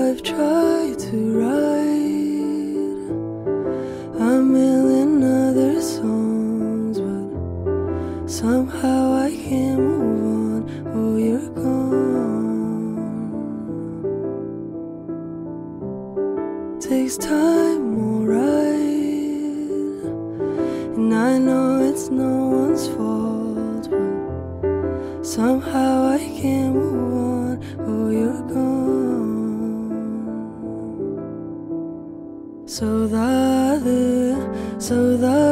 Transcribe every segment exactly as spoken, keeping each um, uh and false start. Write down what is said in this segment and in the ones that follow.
I've tried to write a million other songs, but somehow I can't move on. Oh, you're gone. Takes time, alright, and I know it's no one's fault, but somehow I can't move on. Oh, you're gone. So the so the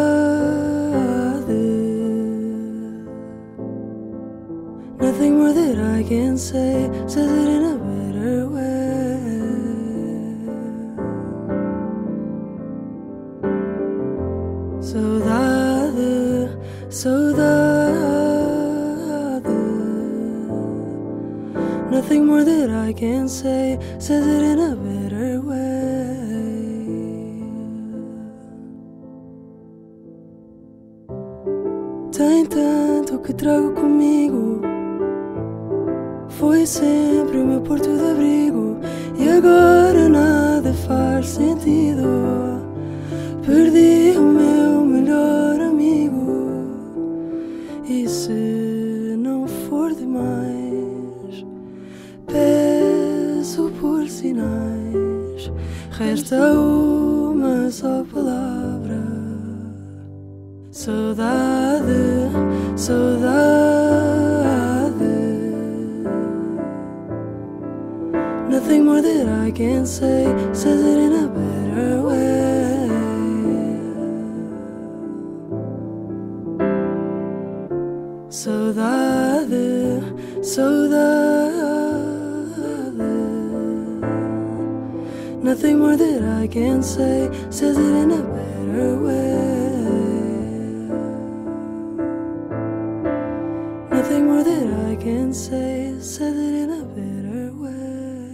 nothing more that I can say says it in a better way. So the so the nothing more that I can say says it in a better way. Tem tanto que trago comigo, foi sempre o meu porto de abrigo, e agora nada faz sentido. Perdi o meu melhor amigo, e se não for demais, peço por sinais. Resta uma só palavra: saudade, saudade. Nothing more that I can say says it in a better way. Saudade, saudade. Nothing more that I can say says it in a better way. Nothing more that I can say says it in a better way.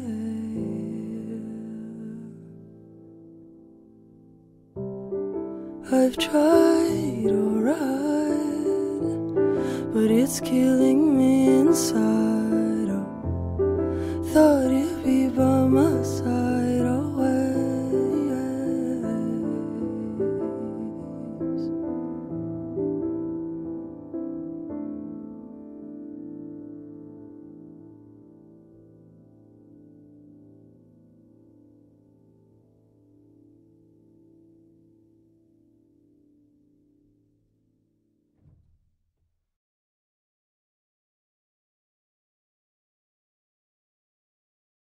I've tried, alright, but it's killing me inside.